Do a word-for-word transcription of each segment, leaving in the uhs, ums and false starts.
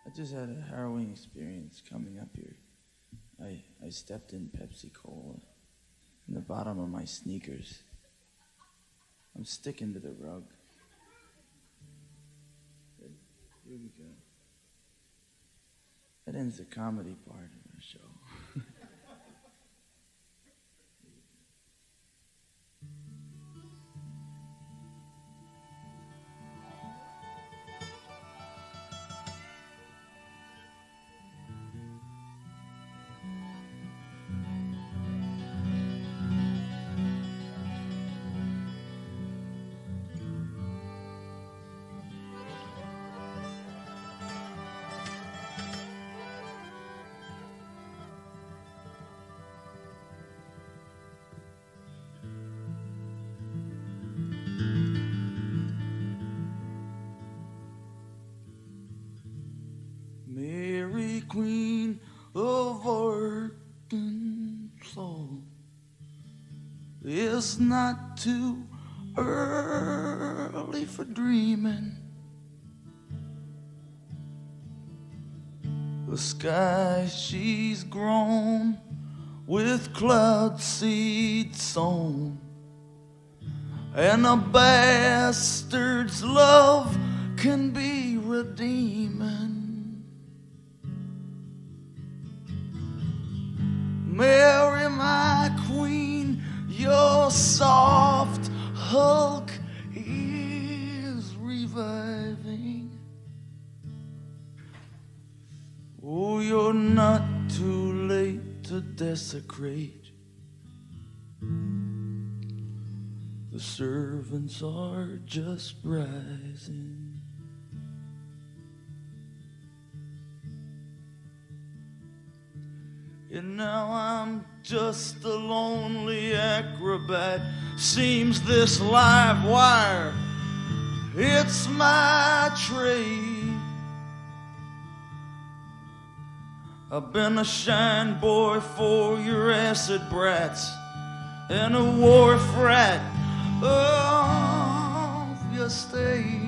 I just had a harrowing experience coming up here. I, I stepped in Pepsi Cola in the bottom of my sneakers. I'm sticking to the rug. Here we go. That ends the comedy part of the show. Mary, Queen of Arkansas, it's not too early for dreaming. The sky she's grown with cloud seed sown, and a bastard's love can be redeeming. Mary, my queen, your soft hulk is reviving. Oh, you're not too late to desecrate. The servants are just rising. And now I'm just a lonely acrobat. Seems this live wire, it's my trade. I've been a shine boy for your acid brats and a wharf rat of your state.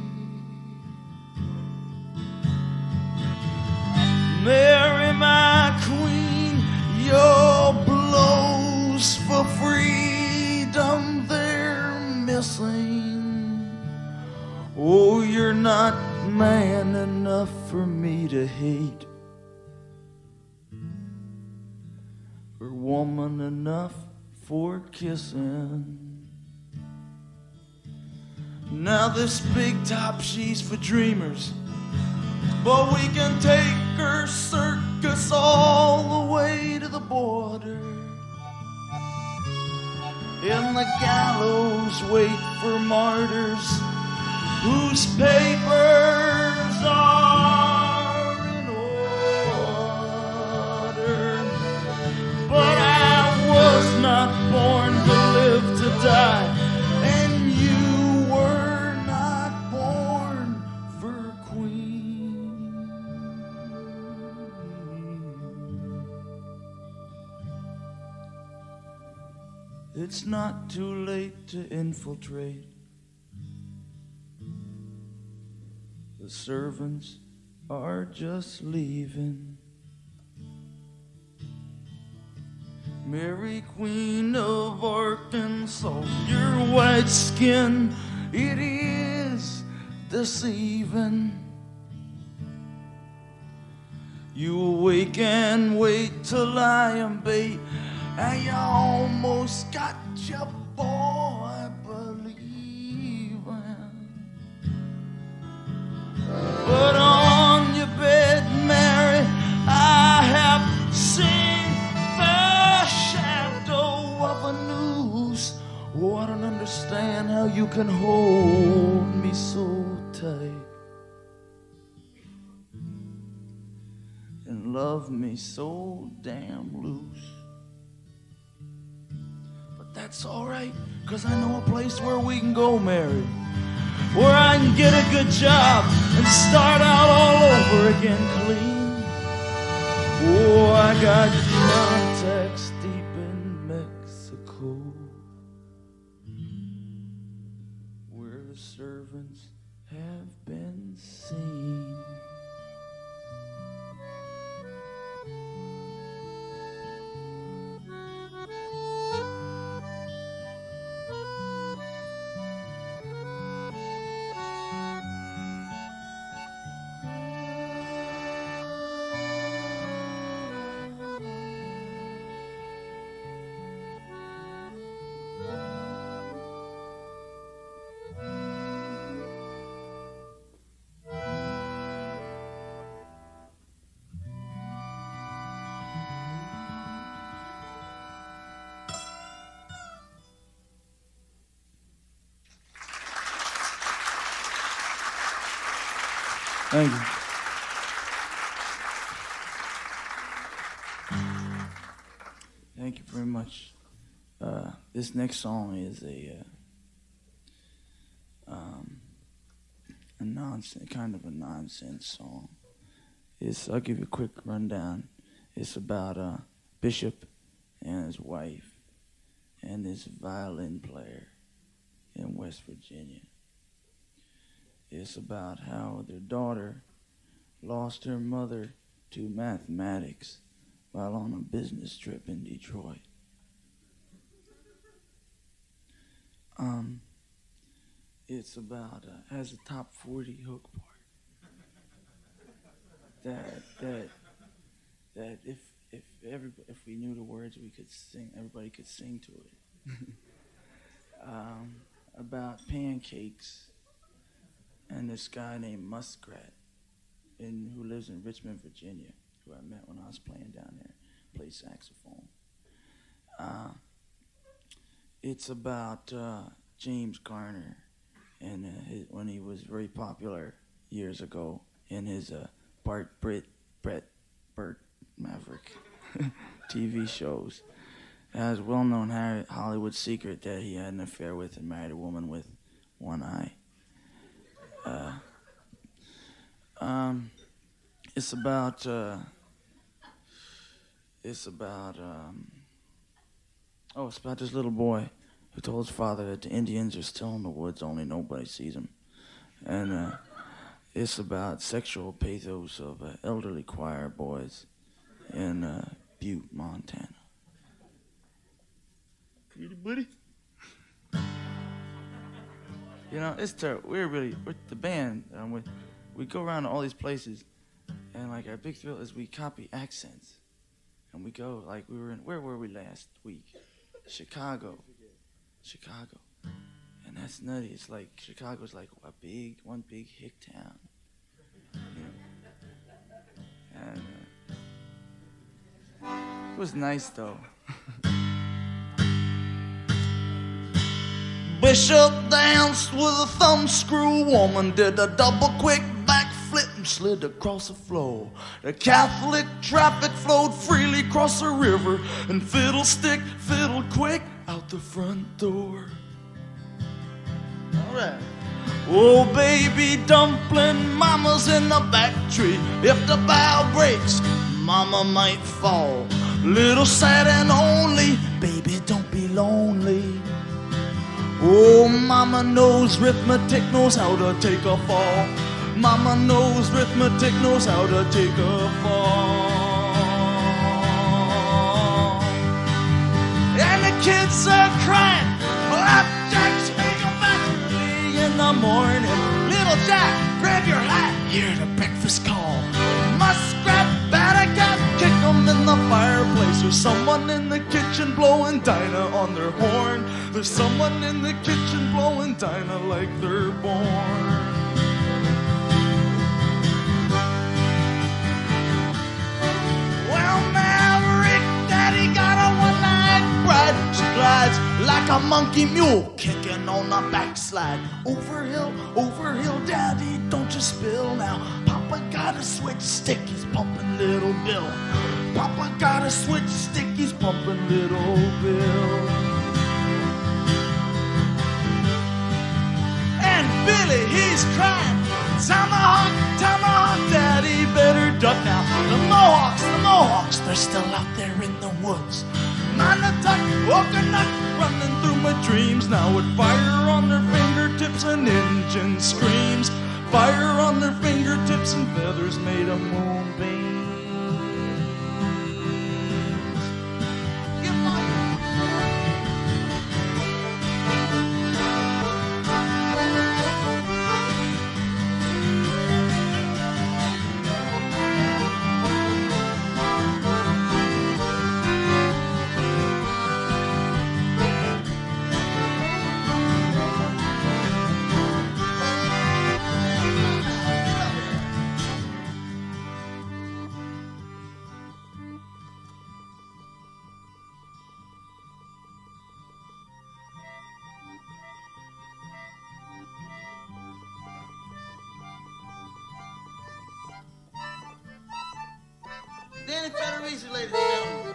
Mary, my queen, your blows for freedom, they're missing. Oh, you're not man enough for me to hate, or woman enough for kissing. Now this big top, she's for dreamers, but we can take her circus all the way to the border. In the gallows wait for martyrs whose papers are in order. But I was not born to live to die, and you were not born for queen. It's not too late to infiltrate. The servants are just leaving. Mary, Queen of Arkansas, your white skin, it is deceiving. You awake and wait till I am bait, and you almost got your boy believing. But on your bed, Mary, I have seen the shadow of a noose. Oh, I don't understand how you can hold me so tight and love me so damn loose. That's all right, cause I know a place where we can go, Mary, where I can get a good job and start out all over again clean. Oh, I got contacts deep in Mexico, where the servants have been seen. Thank you. Thank you very much. Uh, this next song is a uh, um, a nonsense, kind of a nonsense song. It's, I'll give you a quick rundown. It's about a bishop and his wife and his violin player in West Virginia. It's about how their daughter lost her mother to mathematics while on a business trip in Detroit. Um, it's about, uh, has a top forty hook part. That, that, that if, if every, if we knew the words, we could sing, everybody could sing to it. um, about pancakes and this guy named Muskrat in, who lives in Richmond, Virginia, who I met when I was playing down there, played saxophone. Uh, it's about uh, James Garner and uh, his, when he was very popular years ago in his uh, Bart Britt Brett Burt Maverick T V shows. It has a well-known Hollywood secret that he had an affair with and married a woman with one eye. Uh, um, it's about uh, it's about um, oh, it's about this little boy who told his father that the Indians are still in the woods, only nobody sees them, and uh, it's about sexual pathos of uh, elderly choir boys in uh, Butte, Montana. Pretty buddy. You know, it's terrible. We're really, we're the band, um, we, we go around to all these places, and like our big thrill is we copy accents. And we go, like we were in, where were we last week? Chicago. Chicago. And that's nutty. It's like, Chicago's like a big, one big hick town. You know? And uh, it was nice though. Bishop danced with a thumbscrew woman, did a double quick backflip and slid across the floor. The Catholic traffic flowed freely across the river, and Fiddlestick fiddled quick out the front door. All right. Oh, baby dumpling, mama's in the back tree. If the bough breaks, mama might fall. Little sad and only, baby, don't be lonely. Oh, mama knows arithmetic, knows how to take a fall. Mama knows arithmetic, knows how to take a fall. And the kids are crying, Flapjack's making back early in the morning. Little Jack, grab your hat, hear the breakfast call. Muskrat, Bat-a-cat, kick 'em in the fireplace. There's someone in the kitchen blowing Dinah on their horn. There's someone in the kitchen blowing Dinah like they're born. Well, Maverick Daddy got a one-eyed bride. She glides like a monkey mule, kicking on a backslide. Over hill, over hill, Daddy, don't you spill now. Papa got a switch stick, he's pumping Little Bill. Papa got a switch stick, he's pumping Little Bill. And Billy, he's crying, tomahawk, tomahawk, Daddy, better duck now. The Mohawks, the Mohawks, they're still out there in the woods. Manatuck, Wokanut, running through my dreams now with fire on their fingertips and engine screams. Fire on their fingertips and feathers made of moonbeams. Danny Federici, ladies and gentlemen.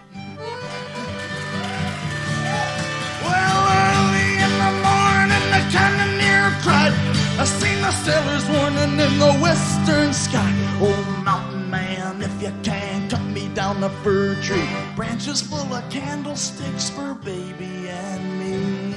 Well, early in the morning, the cannoneer cried. I seen the sailors warning in the western sky. Oh, mountain man, if you can, cut me down the fir tree. Branches full of candlesticks for baby and me.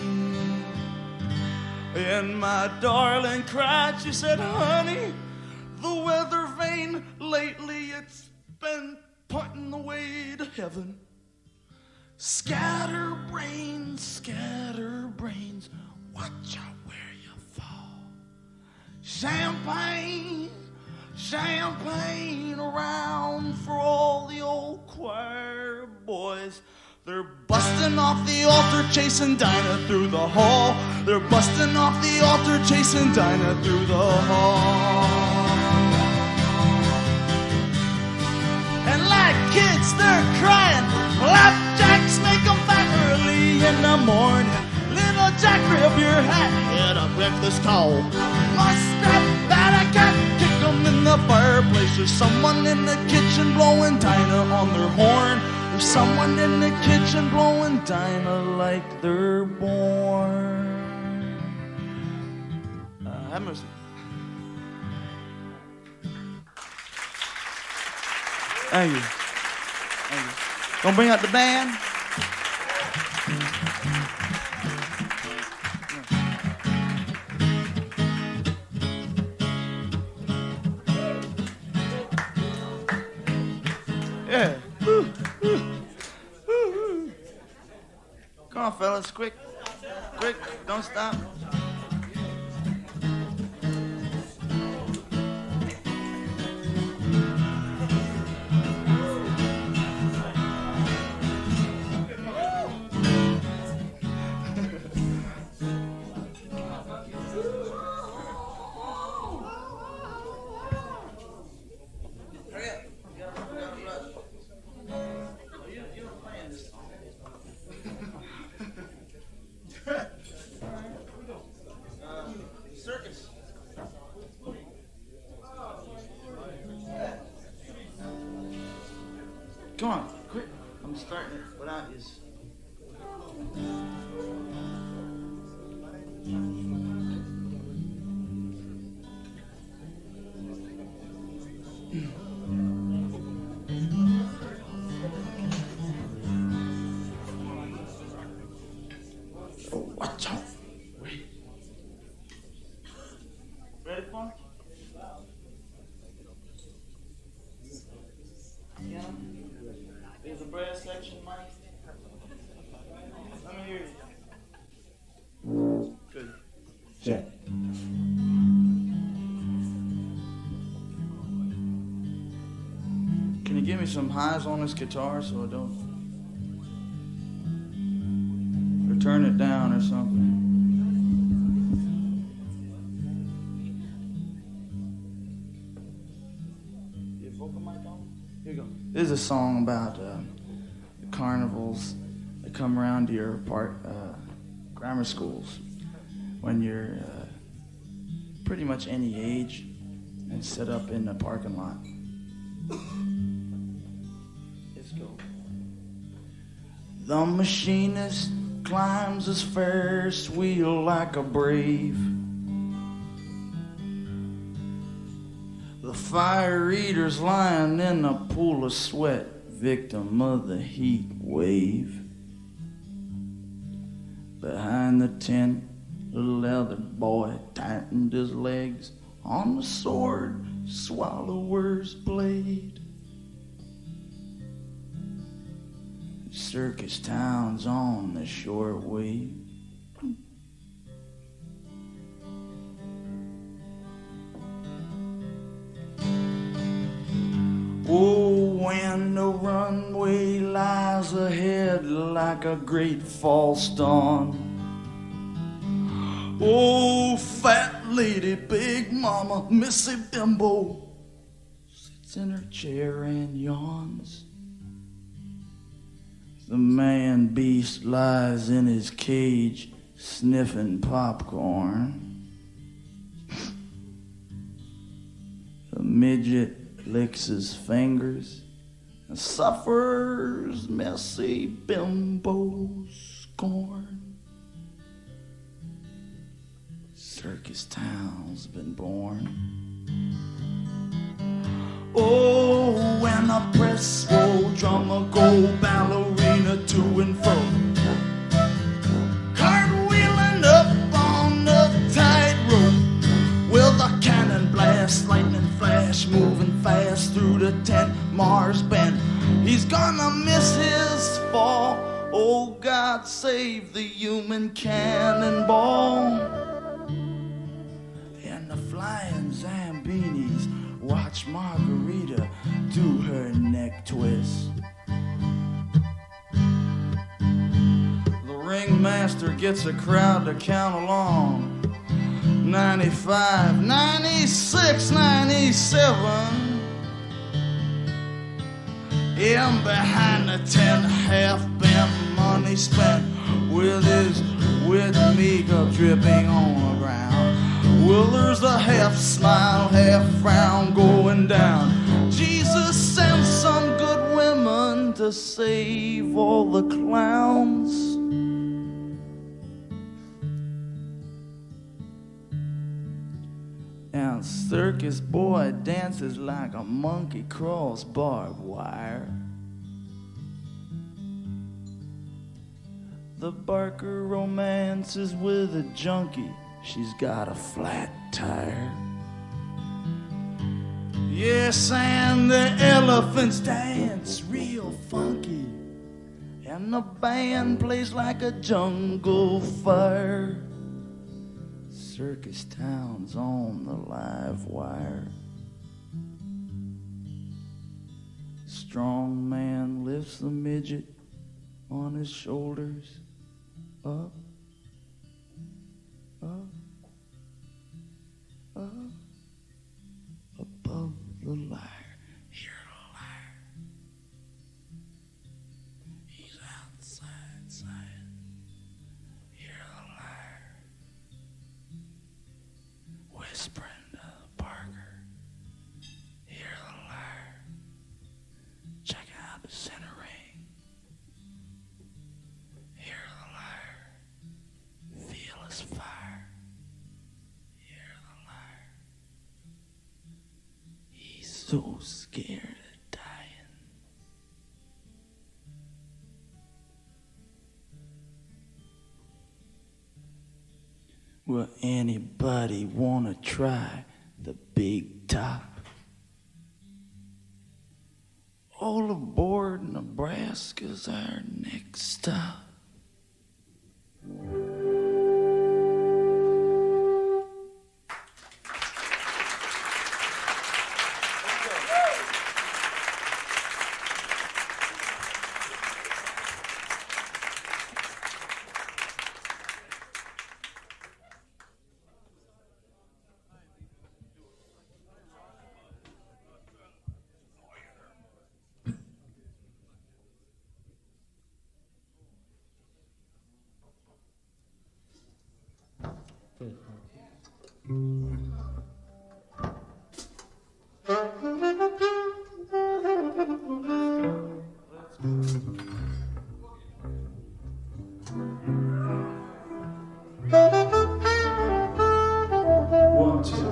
And my darling cried, she said, honey, the weather vane lately, it's been pointing the way to heaven. Scatter brains, scatter brains, watch out where you fall. Champagne, champagne around for all the old choir boys. They're busting off the altar, chasing Dinah through the hall. They're busting off the altar, chasing Dinah through the hall. And like kids, they're crying. Flapjacks make them back early in the morning. Little Jack, grab your hat, get a breakfast call. Muskrat, bat a cat, kick them in the fireplace. There's someone in the kitchen blowing Dinah on their horn. There's someone in the kitchen blowing Dinah like they're born. Uh, have mercy. Thank you. Thank you. Gonna bring out the band. Yeah. Woo. Woo. Woo. Come on, fellas, quick. Quick, don't stop. Come on, quick. I'm starting it without you. Oh, watch out. Wait. Ready for it? Yeah. There's a brass section, Mike. Let me hear you. Good. Check. Can you give me some highs on this guitar so I don't... Or turn it down or something? Your vocal mic on? Here you go. This is a song about uh, the carnivals that come around to your part, uh, grammar schools when you're uh, pretty much any age and set up in the parking lot. Let's go. The machinist climbs his Ferris wheel like a brave. The fire eater's lying in a pool of sweat, victim of the heat wave. Behind the tent, the leather boy tightened his legs on the sword swallower's blade. Circus towns on the short wave. Oh, when the runway lies ahead like a great false dawn. Oh, fat lady, big mama, Missy Bimbo sits in her chair and yawns. The man beast lies in his cage sniffing popcorn. The midget licks his fingers and suffers messy bimbo scorn. Circus town's been born. Oh, when a press roll drummer go ballerina to and fro, cartwheeling up on the tightrope with a cannon blast, lightning flash, moving fast through the tent. Mars bent, he's gonna miss his fall. Oh, God save the human cannonball. And the flying Zambinis watch Margarita do her neck twist. The ringmaster gets a crowd to count along. ninety-five, ninety-six, ninety-seven. In behind the tent, half-bent money spent, with his wet makeup dripping on the ground. Well, there's a half smile, half frown going down. Jesus sent some good women to save all the clowns. And circus boy dances like a monkey crawls barbed wire. The Barker romances with a junkie. She's got a flat tire. Yes, and the elephants dance real funky, and the band plays like a jungle fire. Circus town's on the live wire. Strong man lifts the midget on his shoulders, up, up, up, above the lyre. Hear the lyre. He's outside, side. Hear the lyre. Whispering to Parker. Hear the lyre. Check out the center ring. Hear the lyre. Feel his fire. Hear the lyre. He's so scared of dying. Will anybody wanna try the big top? All aboard, Nebraska's our next stop. One, two.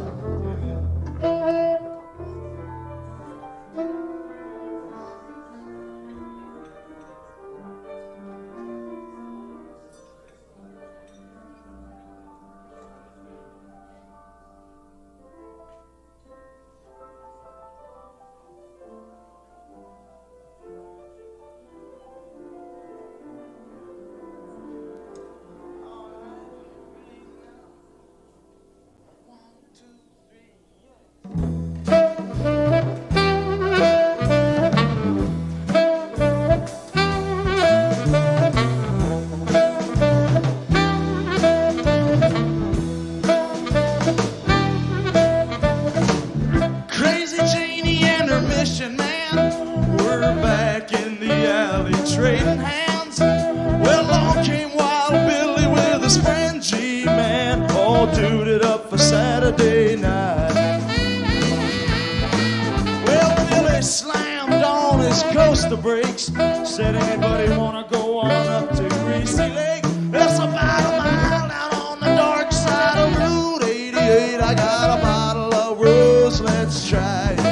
Trading hands. Well, along came Wild Billy with his friend G-Man, all suited up for Saturday night. Well, Billy slammed on his West Coast the brakes. Said anybody wanna go on up to Greasy Lake? It's about a mile out on the dark side of Route eighty-eight. I got a bottle of rose, let's try it.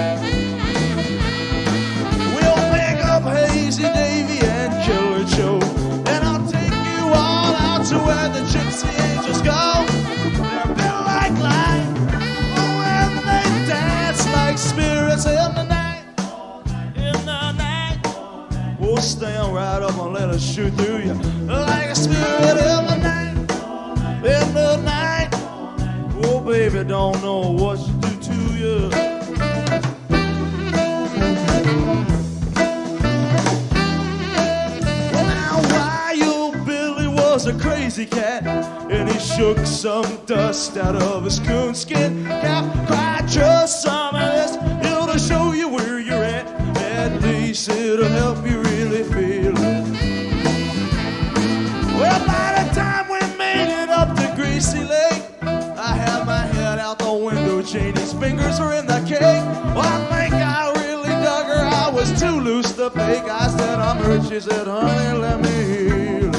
We'll pick up Hazy Davy and Killer Joe, and I'll take you all out to where the Gypsy Angels go. They're built like light, oh, and they dance like spirits in the night. In the night, we'll stand right up and let us shoot through you like a spirit in the night. In the night, oh baby, don't know what to do to you. Well, now Wild Billy was a crazy cat, and he shook some dust out of his coonskin cap. Cried, just some of this, it'll show you where you're at. At least it'll help you really feel it. Well, by the time we made it up to Greasy Lake, I had my head out the window, Janie's fingers were in the cake. Well, I think I really dug her, I was too loose to fake. I said, I'm hurt, she said, honey, let me heal.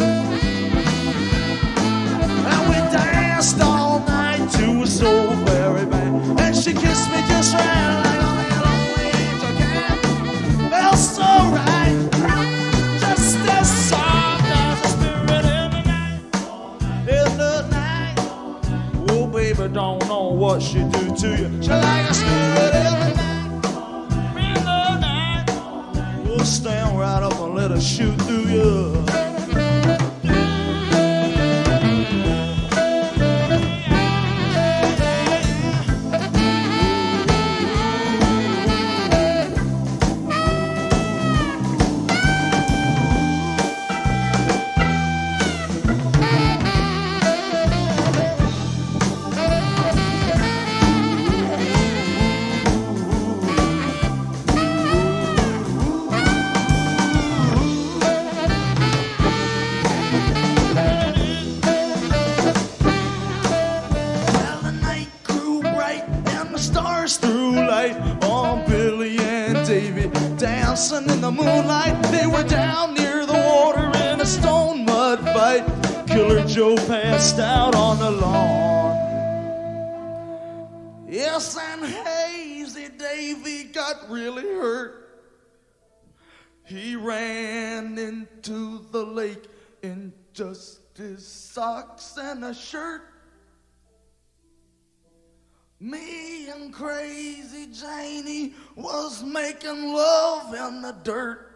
And we danced all night to a soul very bad, and she kissed me just right like a little angel can. Felt so right, just as soft as a spirit in the night. In the night, oh baby, don't know what she do to you. She like a spirit in the night. In the night, we'll stand right up and let her shoot through you. In the moonlight, they were down near the water in a stone mud fight. Killer Joe passed out on the lawn. Yes, and Hazy Davy got really hurt. He ran into the lake in just his socks and a shirt. Me and Crazy Janie was making love in the dirt,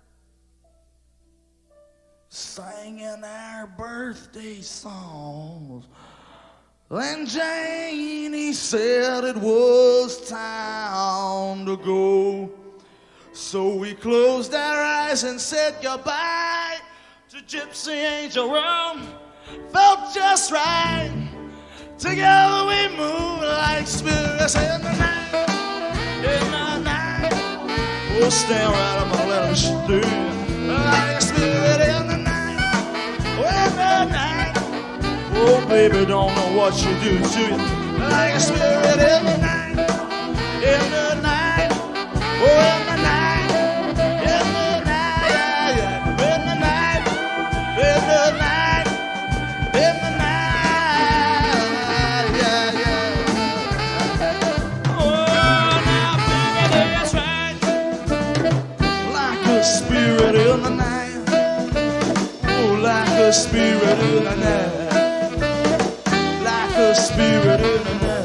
singing our birthday songs. Then Janie said it was time to go. So we closed our eyes and said goodbye to Gypsy Angel Run. Felt just right. Together we move like spirits in the night. In the night, we'll stand right up and let them shoot through like a spirit in the night. Oh, in the night, oh baby, don't know what you do to you like a spirit in the night. In the night, oh in the night, in the night, yeah, yeah. In the night, in the night, in the night. Spirit in the night, oh, like a spirit in the night, like a spirit in the night.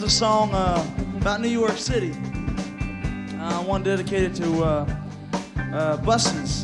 a song uh, about New York City. Uh, one dedicated to uh, uh, buses.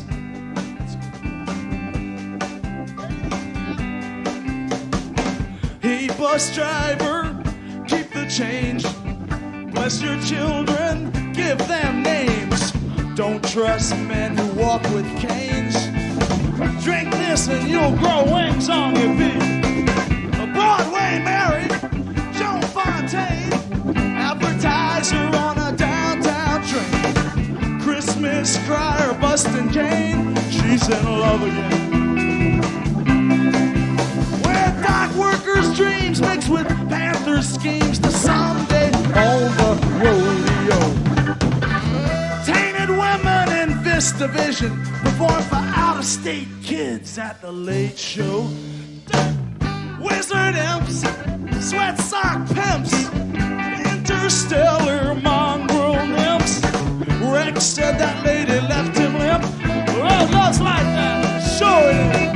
Hey, bus driver, keep the change. Bless your children, give them names. Don't trust men who walk with canes. Drink this and you'll grow wings on your feet. Broadway Mary, Joan Fontaine, advertiser on a downtown train. Christmas crier busting cane, she's in love again. Where dock workers' dreams mixed with Panther schemes to someday own the rodeo. Tainted women in this division perform for out-of-state kids at the Late Show. Wizard imps, sweat sock pimps, interstellar mongrel nymphs. Rex said that lady left him limp. Well, love's like that, sure it is.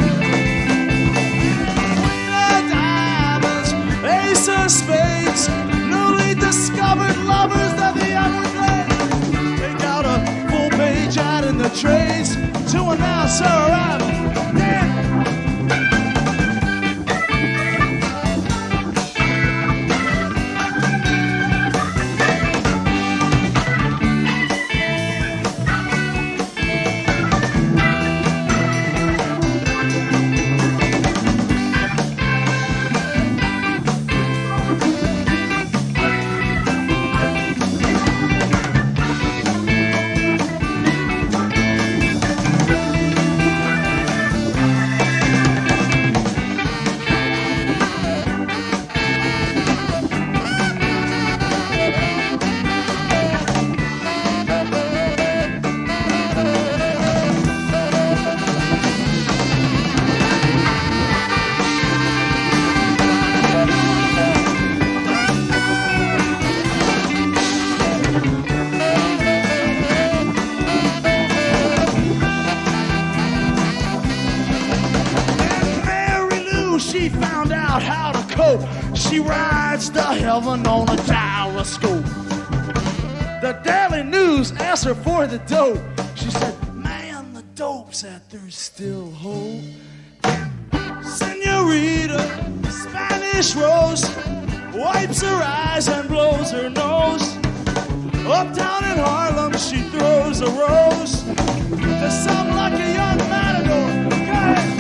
Queen of diamonds, ace of spades, newly discovered lovers of the Everglades. Take out a full page ad in the trades to announce her arrival. Yeah. She found out how to cope. She rides to heaven on a gyroscope. The Daily News asked her for the dope. She said, man, the dope said there's still hope. Senorita, Spanish Rose, wipes her eyes and blows her nose. Uptown in Harlem, she throws a rose to some lucky young matador. Go ahead.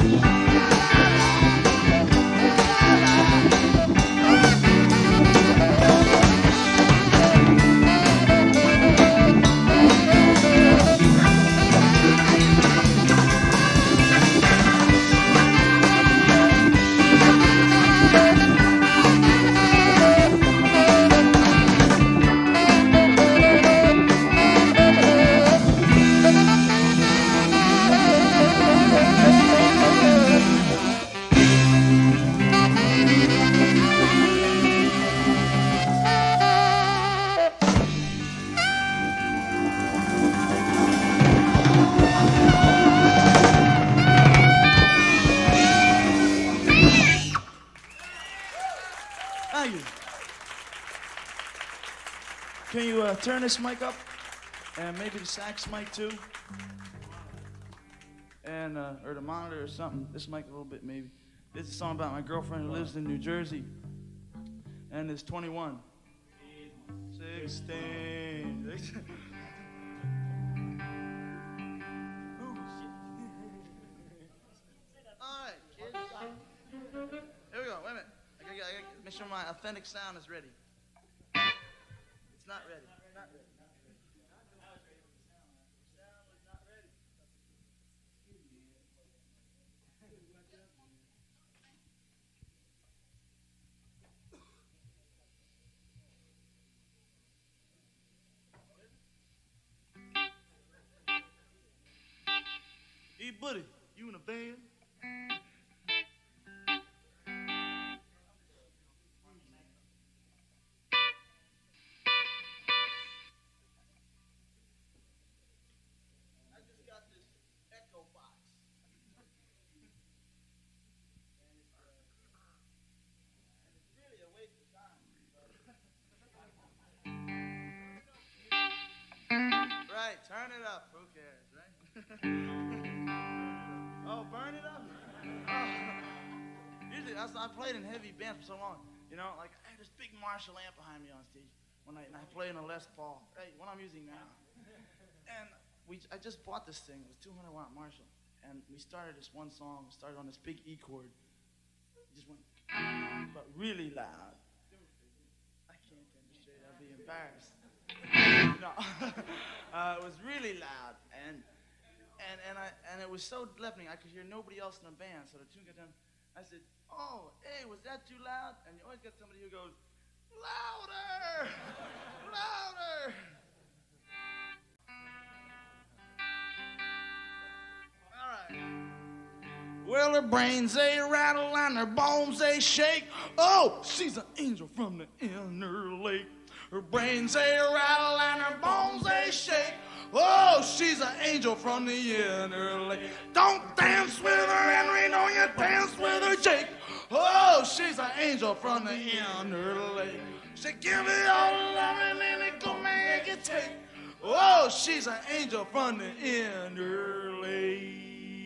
Can you uh, turn this mic up? And maybe the sax mic too? And, uh, or the monitor or something. This mic a little bit maybe. This is a song about my girlfriend who lives in New Jersey and is twenty-one. sixteen. All right, kids. Here we go, wait a minute. I gotta, I gotta make sure my authentic sound is ready. It's not ready. Not ready. Sound is not ready. Hey, buddy, you in a band? up. Who cares, right? Oh, burn it up? Oh. Usually, that's, I played in heavy bands for so long. You know, like I had this big Marshall amp behind me on stage one night, and I play in a Les Paul, right, what I'm using now. And we, I just bought this thing. It was two hundred watt Marshall. And we started this one song. We started on this big E chord. It just went, but really loud. I can't demonstrate. I'll be embarrassed. No, uh, it was really loud, and and and I and it was so deafening. I could hear nobody else in the band. So the tune got done. I said, "Oh, hey, was that too loud?" And you always get somebody who goes, "Louder, louder." All right. Well, her brains they rattle and her bones they shake. Oh, she's an angel from the inner lake. Her brains they rattle and her bones they shake. Oh, she's an angel from the inner lake. Don't dance with her, Henry, no, you dance with her, Jake. Oh, she's an angel from the inner lake. She give me all the love and then it go make it take. Oh, she's an angel from the inner lake.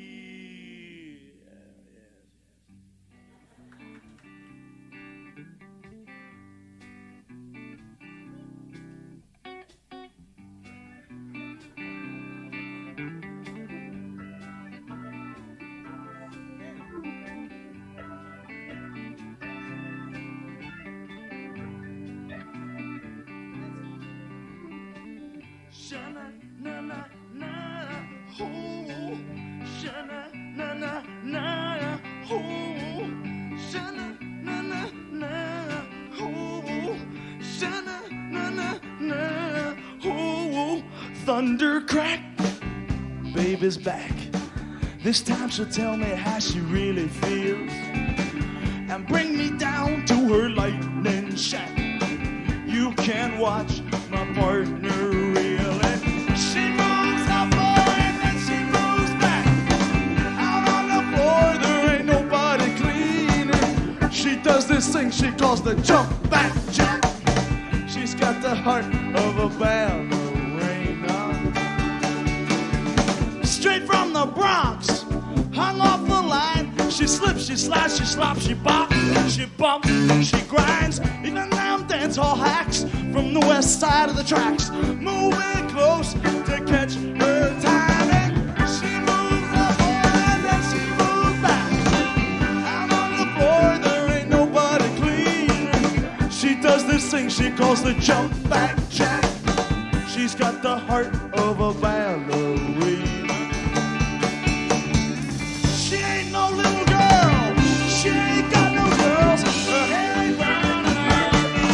Shana na na na, oh, shana na na na, oh, shana na na na, oh, shana na na na, oh, thunder crack, baby's back. This time she'll tell me how she really feels and bring me down to her lightning shack. You can watch my partner reel it. She moves up and then she moves back. Out on the floor, there ain't nobody cleaning. She does this thing she calls the jump back jack. She's got the heart of a ballerina. Straight from the Bronx, hung off the line. She slips, she slides, she slops, she bops, she bumps, she grinds. Even them dance hall hacks from the west side of the tracks, moving close to catch her timing. She moves up and then she moves back. Out on the floor, there ain't nobody clean. She does this thing she calls the jump back jack. She's got the heart of a ballerina. She ain't no little girl. She ain't got no girls. Her hair ain't brown and her.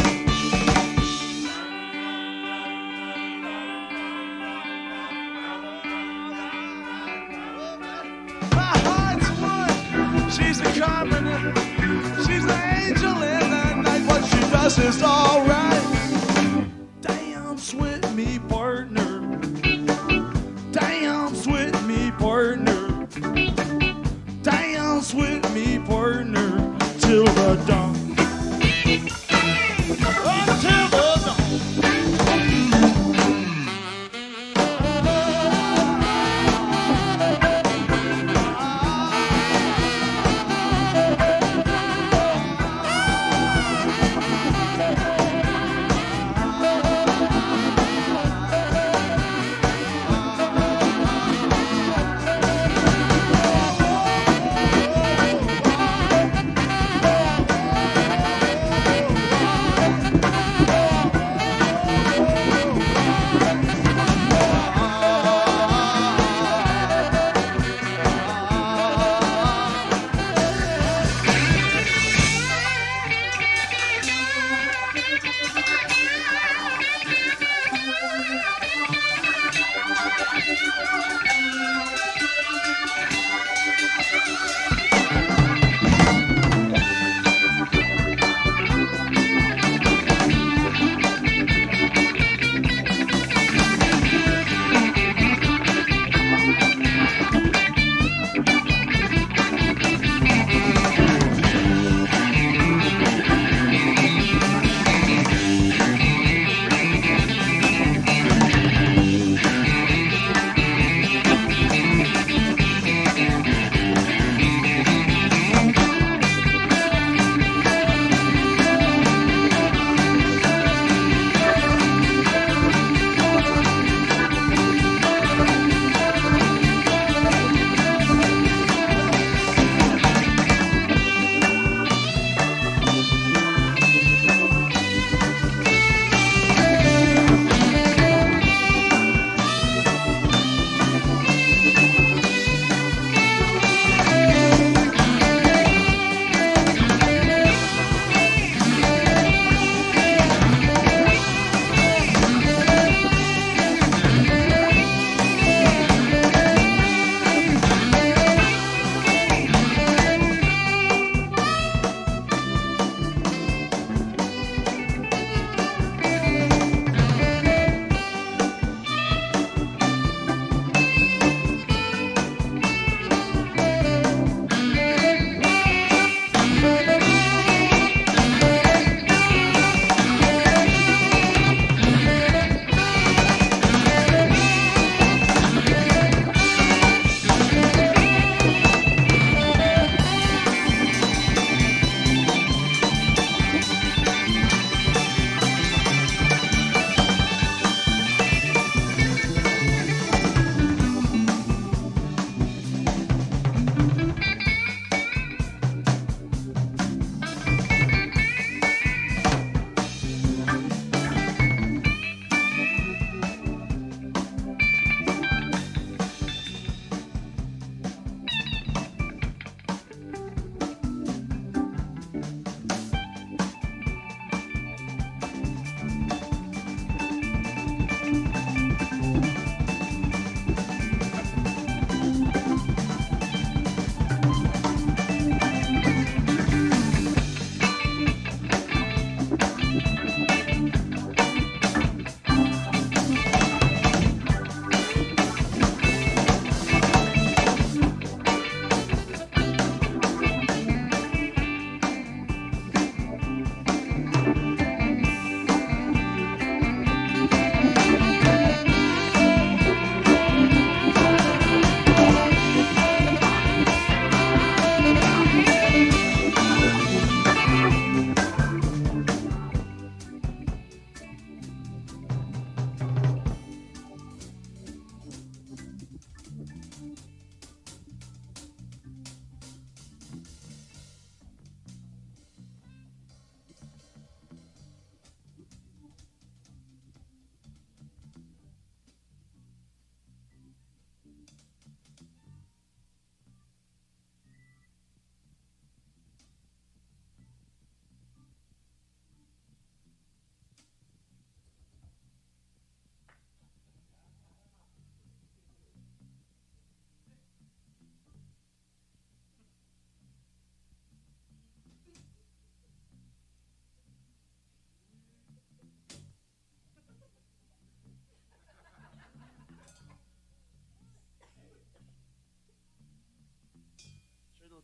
My heart's wood. She's a carpenter. She's an angel in the night. What she does is all right. Dance with me, partner. Dance with me, partner. Dance with me, partner, till the dawn. Until the dawn.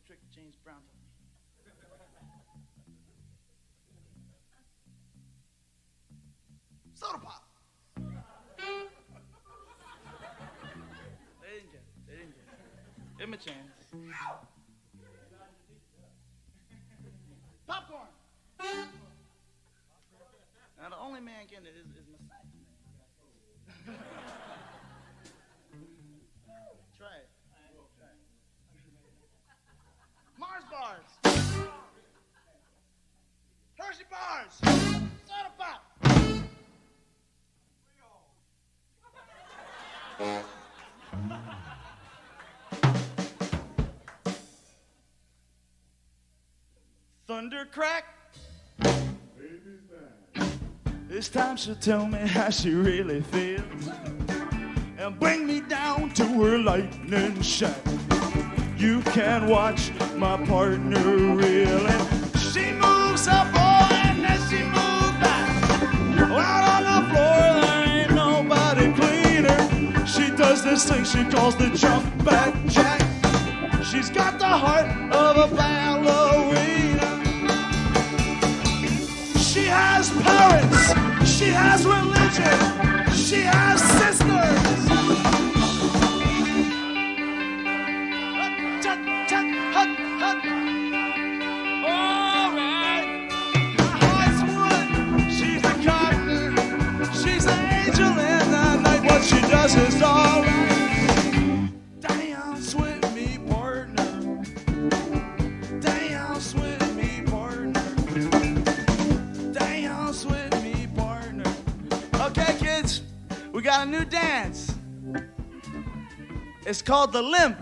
trick James Brown told me. Soda pop. They didn't get it. They didn't get it. Give him a chance. Popcorn. Now the only man getting it is, is my side. Try it. Try it. Mars bars. Hershey bars. Soda pop. Thunder crack. This time she'll tell me how she really feels and bring me down to her lightning shack. You can watch my partner reel, and she moves up, oh, and then she moves back. Out on the floor, there ain't nobody cleaner. She does this thing she calls the jump back jack. She's got the heart of a ballerina. She has parents, she has religion, she has sisters. All right, my heart's wood. She's the gardener, she's the angel in the night. What she does is all right. Dance with me, partner. Dance with me, partner. Dance with me, partner. Okay, kids, we got a new dance. It's called the limp.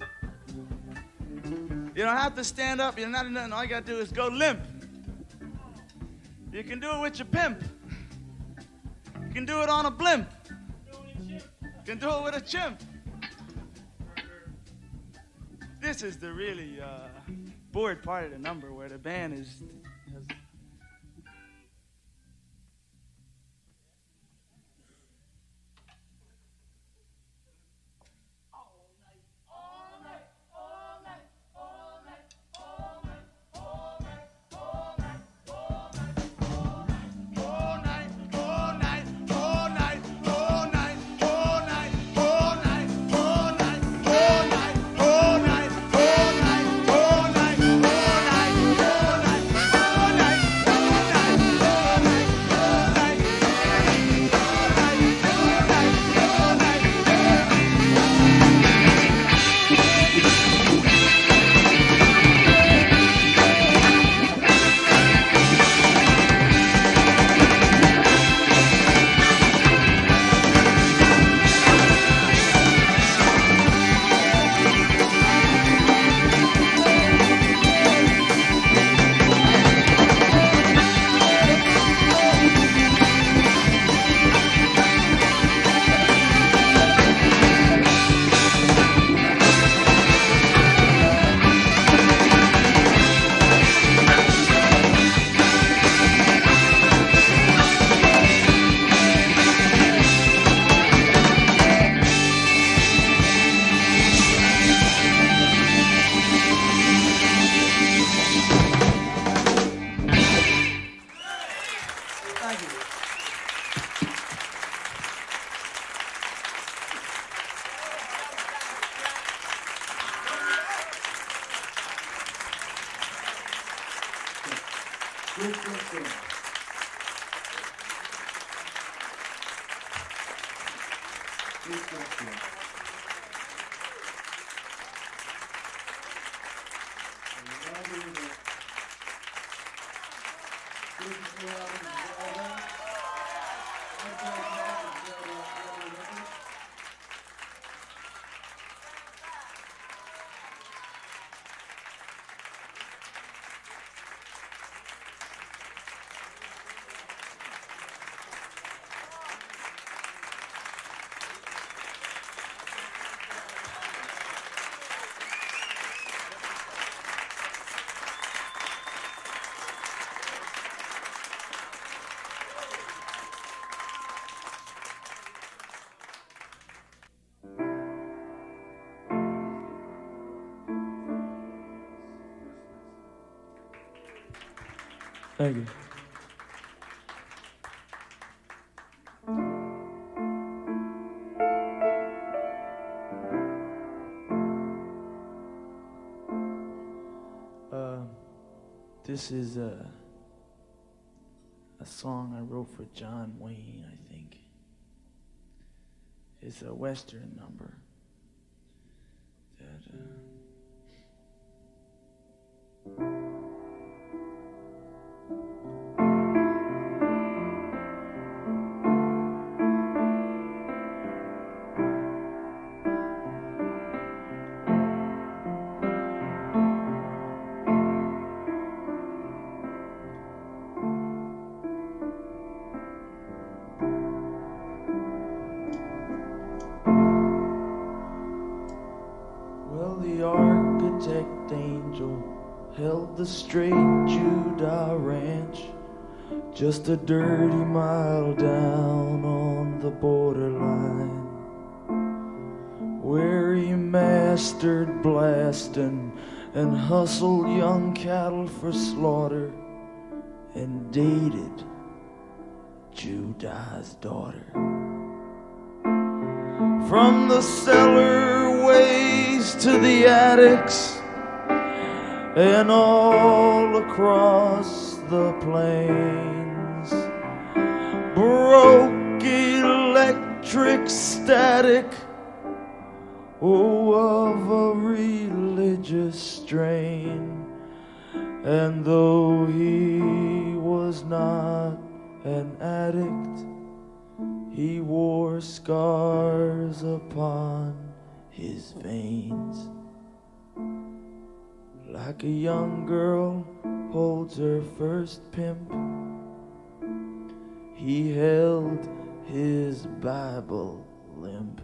You don't have to stand up. You're not nothing. All you got to do is go limp. You can do it with your pimp. You can do it on a blimp. You can do it with a chimp. This is the really uh, bored part of the number where the band is... Has Thank you. Uh, this is a, a song I wrote for John Wayne, I think. It's a Western number. That, uh, architect angel held the straight Judah ranch, just a dirty mile down on the borderline, where he mastered blasting and hustled young cattle for slaughter and dated Judah's daughter. From the cellar ways to the attics and all across the plains, broke electric static, oh, of a religious strain. And though he was not an addict, he wore scars upon his veins, like a young girl holds her first pimp. He held his Bible limp.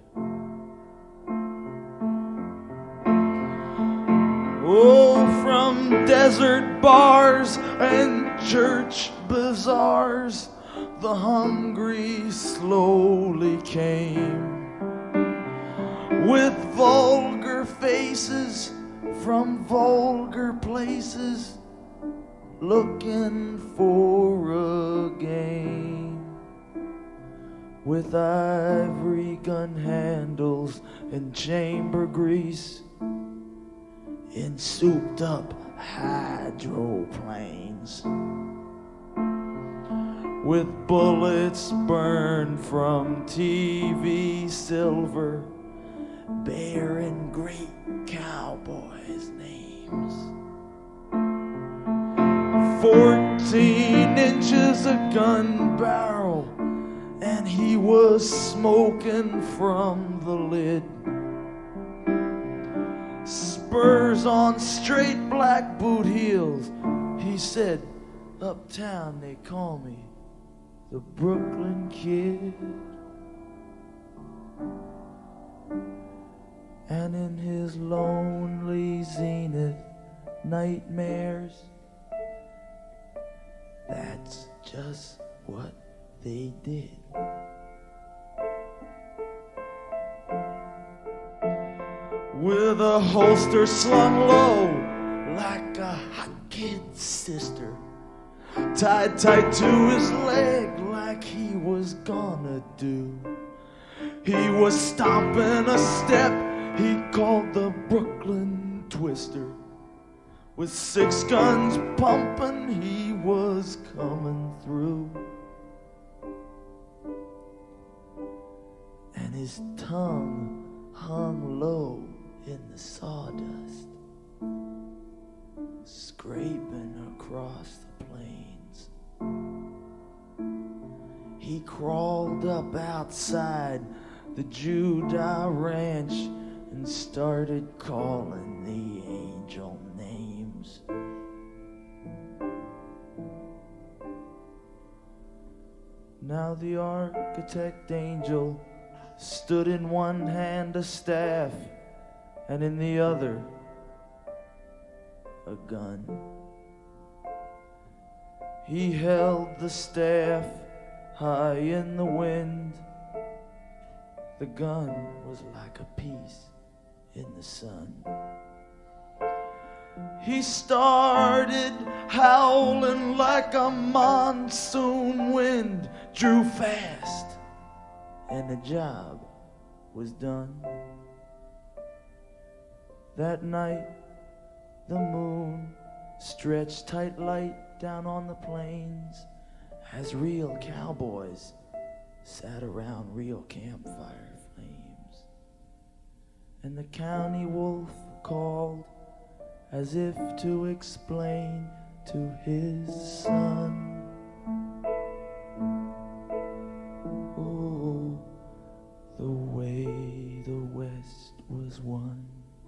Oh, from desert bars and church bazaars, the hungry slowly came, with vulgar faces from vulgar places, looking for a game, with ivory gun handles and chamber grease in souped up hydroplanes, with bullets burned from T V silver, bearing great cowboys' names. Fourteen inches a gun barrel, and he was smoking from the lid. Spurs on straight black boot heels, he said, uptown they call me the Brooklyn Kid. And in his lonely zenith nightmares, that's just what they did. With a holster slung low like a hot kid's sister, tied tight to his leg like he was gonna do. He was stomping a step he called the Brooklyn Twister. With six guns pumping, he was coming through. And his tongue hung low in the sawdust, scraping across the plains. He crawled up outside the Judah ranch and started calling the angel names. Now the architect angel stood in one hand a staff, and in the other a gun. He held the staff high in the wind. The gun was like a piece in the sun. He started howling like a monsoon wind, drew fast, and the job was done. That night, the moon stretched tight light down on the plains as real cowboys sat around real campfire flames. And the county wolf called as if to explain to his son, oh, the way the West was won.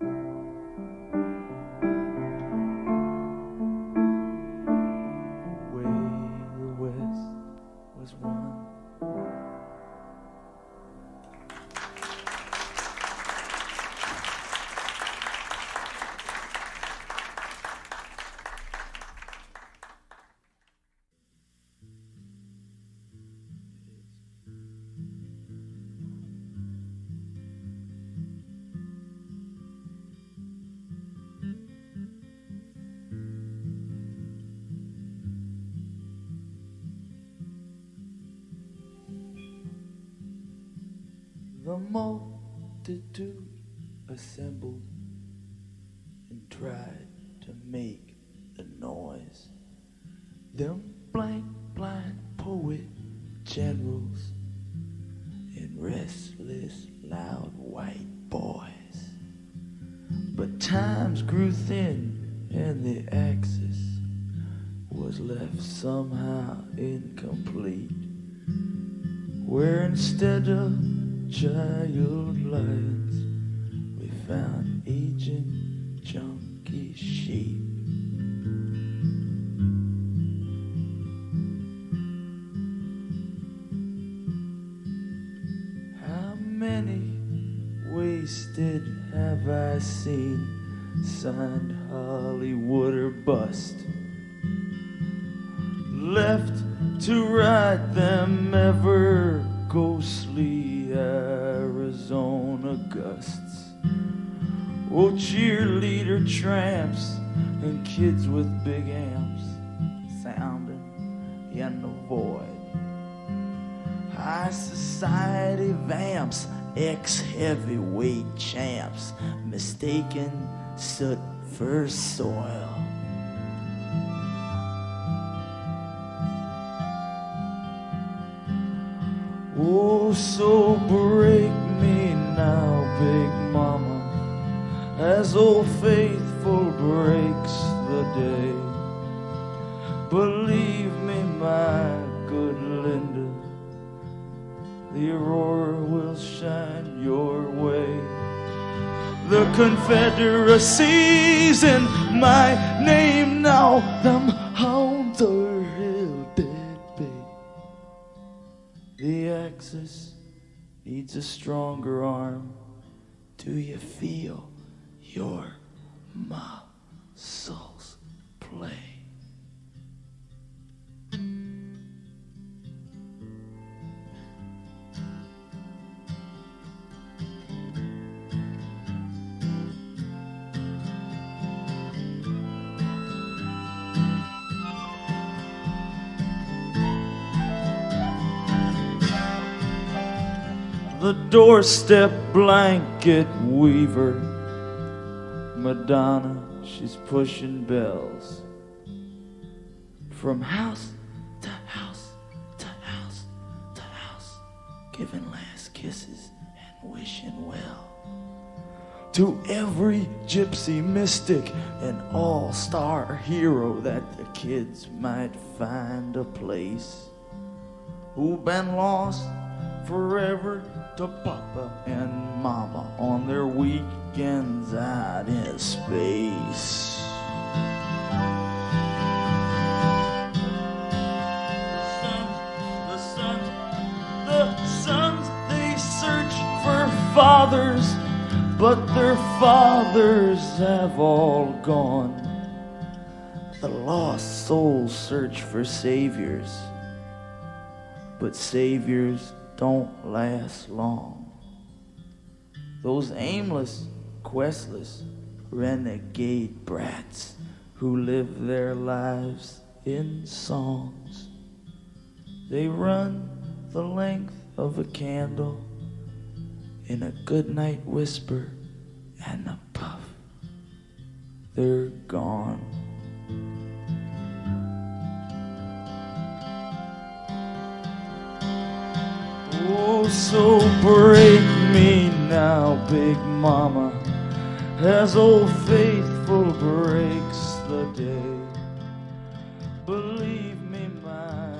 The multitude assembled and tried to make a noise. Them blank, blind poet generals and restless, loud white boys. But times grew thin and the axis was left somehow incomplete, where instead of child lions, we found aging junkie sheep. How many wasted have I seen, signed Hollywood or bust, left to ride them ever ghostly Arizona gusts. Oh, cheerleader tramps and kids with big amps sounding in the void. High society vamps, ex-heavyweight champs, mistaken soot for soil. Oh, so break me now, Big Mama, as Old Faithful breaks the day. Believe me, my good Linda, the aurora will shine your way. The Confederacy's in my name now, them hounds are hell dead bait. The Axis needs a stronger arm. Do you feel your muscles play? The doorstep blanket weaver, Madonna, she's pushing bells from house to house to house to house, giving last kisses and wishing well to every gypsy mystic and all-star hero that the kids might find a place, who been lost forever to Papa and Mama on their weekends out in space. The sons, the sons, they search for fathers, but their fathers have all gone. The lost souls search for saviors, but saviors don't last long. Those aimless, questless, renegade brats who live their lives in songs. They run the length of a candle in a goodnight whisper and a puff. They're gone. Oh, so break me now, Big Mama, as Old Faithful breaks the day. Believe me, my